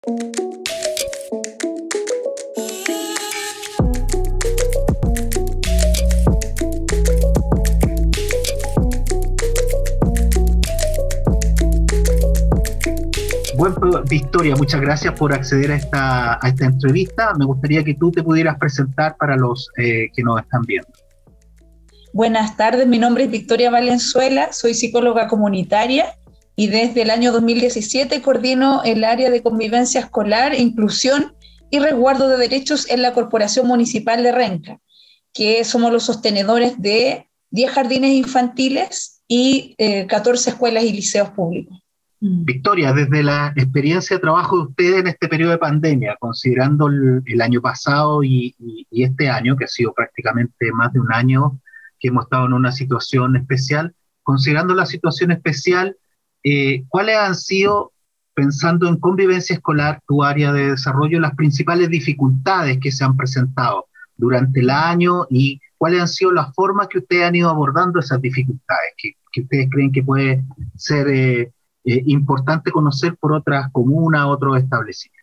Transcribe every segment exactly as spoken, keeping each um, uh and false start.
Bueno, Victoria, muchas gracias por acceder a esta, a esta entrevista. Me gustaría que tú te pudieras presentar para los eh, que nos están viendo. Buenas tardes, mi nombre es Victoria Valenzuela, soy psicóloga comunitaria y desde el año dos mil diecisiete coordino el área de convivencia escolar, inclusión y resguardo de derechos en la Corporación Municipal de Renca, que somos los sostenedores de diez jardines infantiles y eh, catorce escuelas y liceos públicos. Victoria, desde la experiencia de trabajo de ustedes en este periodo de pandemia, considerando el, el año pasado y, y, y este año, que ha sido prácticamente más de un año que hemos estado en una situación especial, considerando la situación especial, eh, ¿cuáles han sido, pensando en convivencia escolar, tu área de desarrollo, las principales dificultades que se han presentado durante el año y cuáles han sido las formas que ustedes han ido abordando esas dificultades, que, que ustedes creen que puede ser eh, eh, importante conocer por otras comunas, otros establecimientos?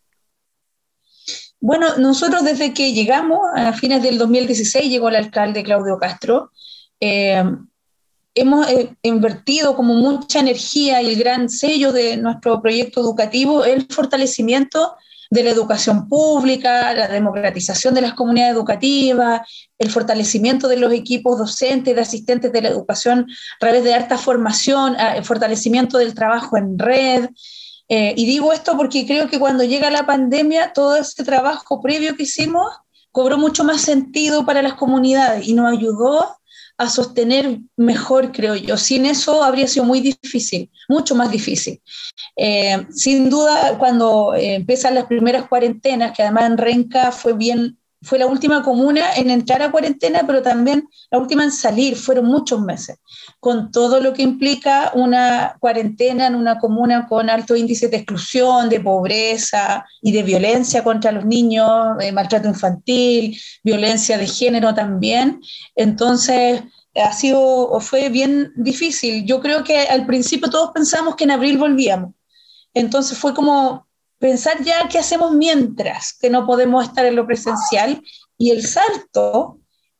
Bueno, nosotros desde que llegamos, a fines del dos mil dieciséis, llegó el alcalde Claudio Castro, eh, hemos eh, invertido como mucha energía y el gran sello de nuestro proyecto educativo en el fortalecimiento de la educación pública, la democratización de las comunidades educativas, el fortalecimiento de los equipos docentes, de asistentes de la educación a través de alta formación, el fortalecimiento del trabajo en red. Eh, y digo esto porque creo que cuando llega la pandemia, todo ese trabajo previo que hicimos cobró mucho más sentido para las comunidades y nos ayudó a sostener mejor, creo yo. Sin eso habría sido muy difícil, mucho más difícil. Eh, sin duda, cuando eh, empiezan las primeras cuarentenas, que además en Renca fue bien, fue la última comuna en entrar a cuarentena, pero también la última en salir, fueron muchos meses, con todo lo que implica una cuarentena en una comuna con alto índice de exclusión, de pobreza y de violencia contra los niños, eh, maltrato infantil, violencia de género también. Entonces, ha sido, fue bien difícil. Yo creo que al principio todos pensamos que en abril volvíamos. Entonces fue como pensar ya qué hacemos mientras que no podemos estar en lo presencial, y el salto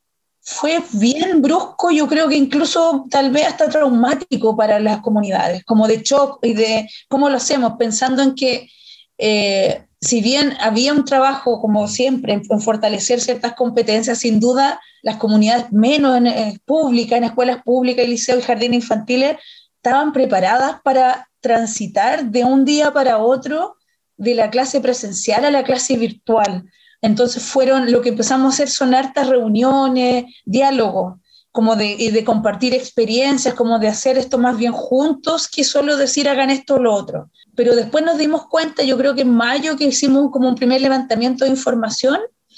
fue bien brusco, yo creo que incluso tal vez hasta traumático para las comunidades, como de shock y de cómo lo hacemos, pensando en que eh, si bien había un trabajo, como siempre, en, en fortalecer ciertas competencias, sin duda las comunidades menos en, en públicas, en escuelas públicas, liceos y jardines infantiles, estaban preparadas para transitar de un día para otro de la clase presencial a la clase virtual. Entonces fueron, lo que empezamos a hacer son hartas reuniones, diálogos, como de, de compartir experiencias, como de hacer esto más bien juntos, que solo decir hagan esto o lo otro. Pero después nos dimos cuenta, yo creo que en mayo, que hicimos como un primer levantamiento de información,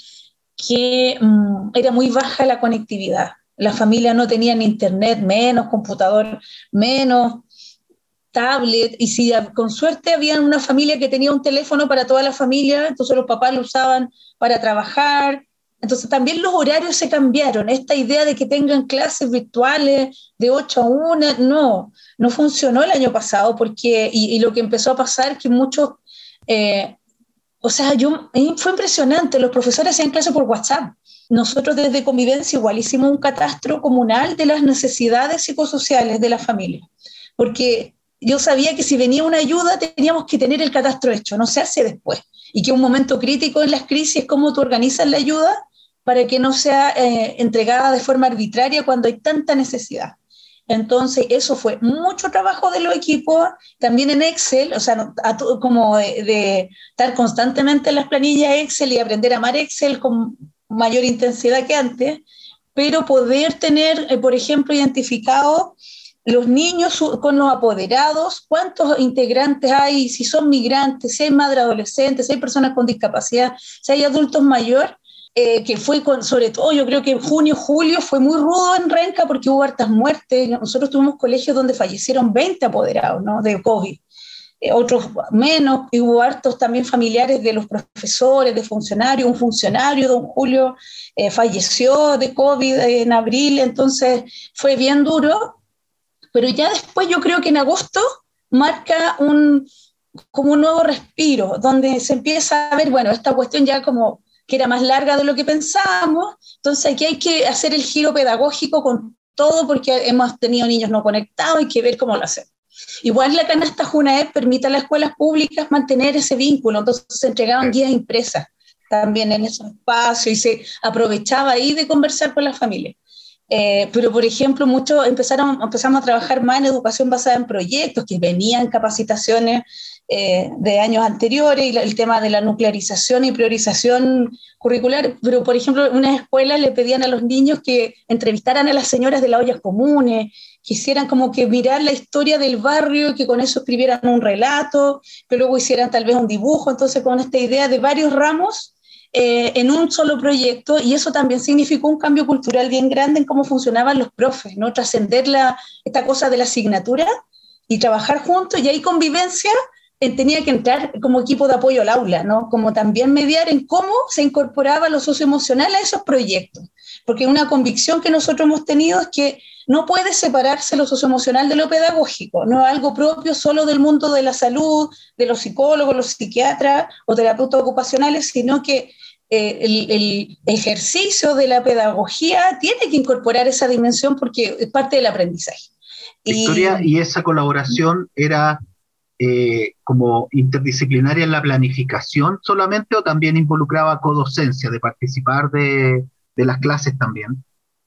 que mmm, era muy baja la conectividad. Las familias no tenían internet, menos computador, menos tablet, y si con suerte había una familia que tenía un teléfono para toda la familia, entonces los papás lo usaban para trabajar. Entonces también los horarios se cambiaron. Esta idea de que tengan clases virtuales de ocho a una, no, no funcionó el año pasado, porque, y, y lo que empezó a pasar es que muchos, eh, o sea, yo, fue impresionante, los profesores hacían clases por WhatsApp. Nosotros desde Convivencia igual hicimos un catastro comunal de las necesidades psicosociales de la familia, porque yo sabía que si venía una ayuda teníamos que tener el catastro hecho, no se hace después, y que un momento crítico en las crisis es cómo tú organizas la ayuda para que no sea eh, entregada de forma arbitraria cuando hay tanta necesidad. Entonces eso fue mucho trabajo de los equipos, también en Excel, o sea, no, a, como de, de estar constantemente en las planillas Excel y aprender a amar Excel con mayor intensidad que antes, pero poder tener, eh, por ejemplo, identificado los niños con los apoderados, cuántos integrantes hay, si son migrantes, si hay madres adolescentes, si hay personas con discapacidad, si hay adultos mayores, eh, que fue con, sobre todo yo creo que en junio, julio fue muy rudo en Renca porque hubo hartas muertes. Nosotros tuvimos colegios donde fallecieron veinte apoderados, ¿no?, de COVID, eh, otros menos, y hubo hartos también familiares de los profesores, de funcionarios. Un funcionario, don Julio, eh, falleció de COVID en abril, entonces fue bien duro. Pero ya después yo creo que en agosto marca un, como un nuevo respiro, donde se empieza a ver, bueno, esta cuestión ya como que era más larga de lo que pensábamos, entonces aquí hay que hacer el giro pedagógico con todo porque hemos tenido niños no conectados, hay que ver cómo lo hacemos. Igual la canasta Junaed permite a las escuelas públicas mantener ese vínculo, entonces se entregaban guías impresas también en esos espacios y se aprovechaba ahí de conversar con las familias. Eh, pero, por ejemplo, muchos empezaron, empezamos a trabajar más en educación basada en proyectos, que venían capacitaciones eh, de años anteriores, y la, el tema de la nuclearización y priorización curricular. Pero, por ejemplo, en una escuela le pedían a los niños que entrevistaran a las señoras de las ollas comunes, quisieran como que mirar la historia del barrio y que con eso escribieran un relato, que luego hicieran tal vez un dibujo, entonces con esta idea de varios ramos, Eh, en un solo proyecto, y eso también significó un cambio cultural bien grande en cómo funcionaban los profes, ¿no? Trascender la, esta cosa de la asignatura y trabajar juntos, y ahí convivencia eh, tenía que entrar como equipo de apoyo al aula, ¿no? Como también mediar en cómo se incorporaba lo socioemocional a esos proyectos, porque una convicción que nosotros hemos tenido es que no puede separarse lo socioemocional de lo pedagógico, no es algo propio solo del mundo de la salud, de los psicólogos, los psiquiatras o terapeutas ocupacionales, sino que eh, el, el ejercicio de la pedagogía tiene que incorporar esa dimensión porque es parte del aprendizaje. Victoria, ¿y, ¿y esa colaboración era eh, como interdisciplinaria en la planificación solamente o también involucraba codocencia, de participar de, de las clases también?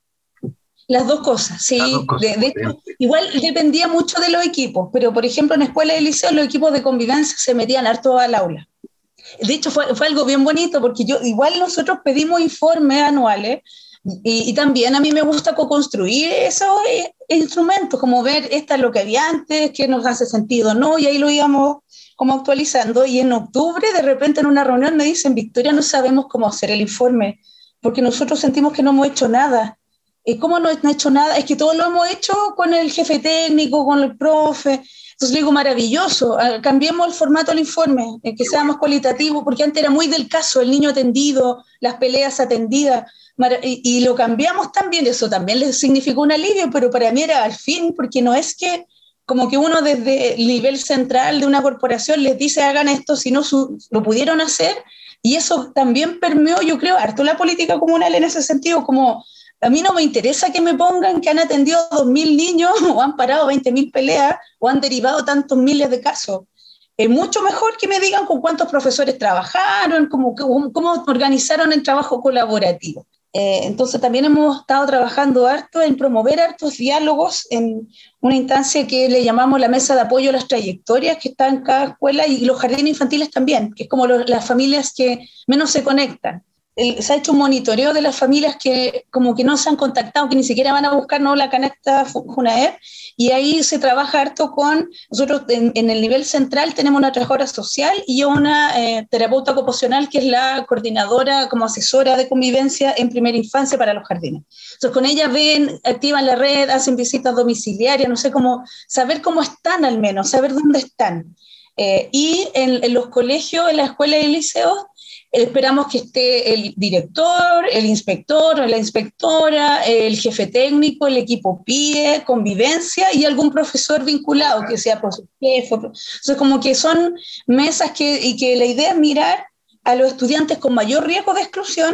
Las dos cosas, sí. Las dos cosas, de, de hecho, igual dependía mucho de los equipos, pero por ejemplo en escuela y liceo los equipos de convivencia se metían harto al aula. De hecho fue, fue algo bien bonito porque yo, igual nosotros pedimos informes anuales y, y también a mí me gusta co-construir esos eh, instrumentos, como ver esta es lo que había antes, qué nos hace sentido, ¿no? Y ahí lo íbamos como actualizando, y en octubre de repente en una reunión me dicen, Victoria, no sabemos cómo hacer el informe porque nosotros sentimos que no hemos hecho nada. ¿Cómo no ha hecho nada? Es que todo lo hemos hecho con el jefe técnico, con el profe. Entonces le digo, maravilloso, cambiemos el formato del informe, que sea más cualitativo, porque antes era muy del caso, el niño atendido, las peleas atendidas, y, y lo cambiamos también, eso también les significó un alivio, pero para mí era al fin, porque no es que como que uno desde el nivel central de una corporación les dice hagan esto, sino su, lo pudieron hacer, y eso también permeó, yo creo, harto la política comunal en ese sentido, como a mí no me interesa que me pongan que han atendido dos mil niños o han parado veinte mil peleas o han derivado tantos miles de casos. Es mucho mejor que me digan con cuántos profesores trabajaron, cómo, cómo, cómo organizaron el trabajo colaborativo. Eh, entonces también hemos estado trabajando harto en promover hartos diálogos en una instancia que le llamamos la mesa de apoyo a las trayectorias, que está en cada escuela, y los jardines infantiles también, que es como lo, las familias que menos se conectan. El, se ha hecho un monitoreo de las familias que como que no se han contactado, que ni siquiera van a buscar no la canasta Junaed, y ahí se trabaja harto con, nosotros en, en el nivel central tenemos una trabajadora social y una eh, terapeuta ocupacional que es la coordinadora como asesora de convivencia en primera infancia para los jardines. Entonces con ella ven, activan la red, hacen visitas domiciliarias, no sé cómo, saber cómo están al menos, saber dónde están. Eh, y en, en los colegios, en las escuelas y liceos, esperamos que esté el director, el inspector, la inspectora, el jefe técnico, el equipo P I E, convivencia y algún profesor vinculado, que sea por su jefe. Entonces, como que son mesas que, y que la idea es mirar a los estudiantes con mayor riesgo de exclusión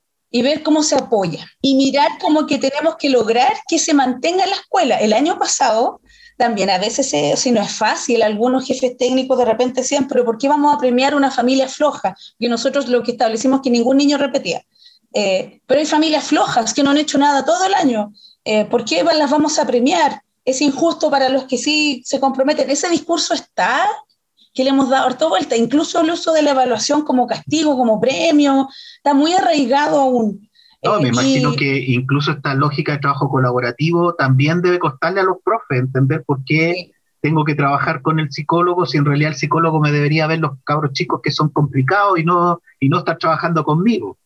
y ver cómo se apoya. Y mirar como que tenemos que lograr que se mantenga en la escuela. El año pasado también a veces, eh, si no es fácil, algunos jefes técnicos de repente decían, pero ¿por qué vamos a premiar una familia floja? Porque nosotros lo que establecimos es que ningún niño repetía. Eh, pero hay familias flojas que no han hecho nada todo el año. Eh, ¿Por qué las vamos a premiar? Es injusto para los que sí se comprometen. Ese discurso está, que le hemos dado harta vuelta. Incluso el uso de la evaluación como castigo, como premio, está muy arraigado aún. No, me imagino y, que incluso esta lógica de trabajo colaborativo también debe costarle a los profes entender por qué sí. tengo que trabajar con el psicólogo si en realidad el psicólogo me debería ver los cabros chicos que son complicados y no, y no estar trabajando conmigo.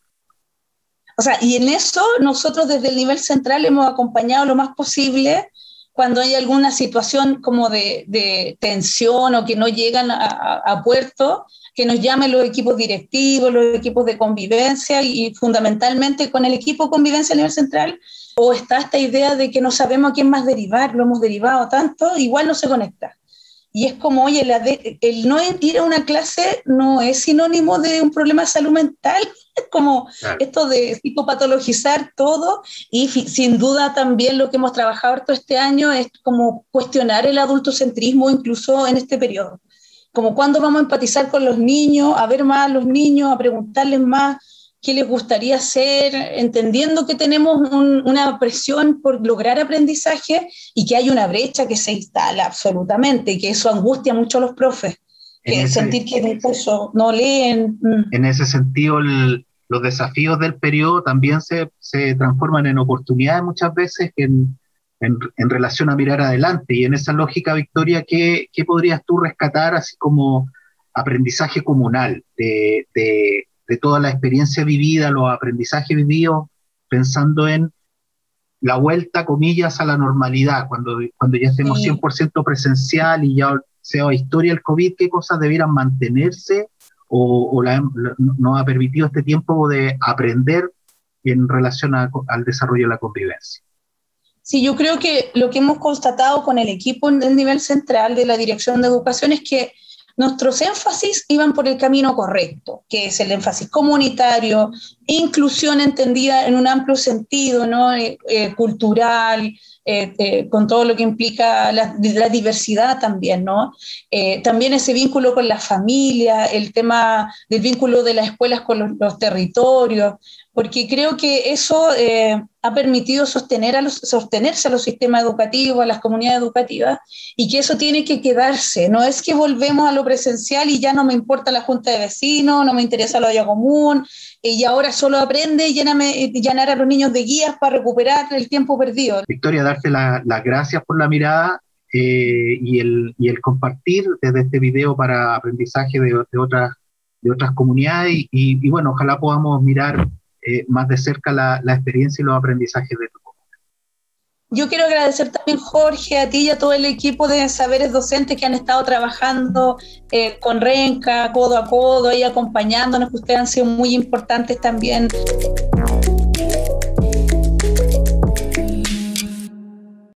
O sea, y en eso nosotros desde el nivel central hemos acompañado lo más posible cuando hay alguna situación como de, de tensión o que no llegan a, a, a puerto, que nos llamen los equipos directivos, los equipos de convivencia y fundamentalmente con el equipo de convivencia a nivel central, o está esta idea de que no sabemos a quién más derivar, lo hemos derivado tanto, igual no se conecta. y es como, oye, la de, el no ir a una clase no es sinónimo de un problema de salud mental, es como claro. Esto de psicopatologizar todo, y fi, sin duda también lo que hemos trabajado todo este año es como cuestionar el adultocentrismo incluso en este periodo, como cuándo vamos a empatizar con los niños, a ver más a los niños, a preguntarles más qué les gustaría hacer, entendiendo que tenemos un, una presión por lograr aprendizaje y que hay una brecha que se instala absolutamente, y que eso angustia mucho a los profes, que ese, sentir que eso no leen. En ese sentido, el, los desafíos del periodo también se, se transforman en oportunidades muchas veces en, en, en relación a mirar adelante, y en esa lógica, Victoria, ¿qué, qué podrías tú rescatar así como aprendizaje comunal de... de de toda la experiencia vivida, los aprendizajes vividos, pensando en la vuelta, comillas, a la normalidad, cuando, cuando ya estemos sí. cien por ciento presencial y ya sea historia el COVID, qué cosas debieran mantenerse o, o la, la, nos ha permitido este tiempo de aprender en relación a, al desarrollo de la convivencia? Sí, yo creo que lo que hemos constatado con el equipo en el nivel central de la Dirección de Educación es que nuestros énfasis iban por el camino correcto, que es el énfasis comunitario, inclusión entendida en un amplio sentido, ¿no? eh, eh, cultural, eh, eh, con todo lo que implica la, la diversidad también, ¿no? Eh, también ese vínculo con la familia, el tema del vínculo de las escuelas con los, los territorios, porque creo que eso eh, ha permitido sostener a los, sostenerse a los sistemas educativos, a las comunidades educativas, y que eso tiene que quedarse. No es que volvemos a lo presencial y ya no me importa la junta de vecinos, no me interesa la olla común, y ahora solo aprende y lléname, llenar a los niños de guías para recuperar el tiempo perdido. Victoria, darte las la gracias por la mirada eh, y, el, y el compartir desde este video para aprendizaje de, de, otras, de otras comunidades, y, y, y bueno, ojalá podamos mirar Eh, más de cerca la, la experiencia y los aprendizajes de tu comunidad. Yo quiero agradecer también, Jorge, a ti y a todo el equipo de saberes docentes que han estado trabajando eh, con Renca, codo a codo, ahí acompañándonos, que ustedes han sido muy importantes también.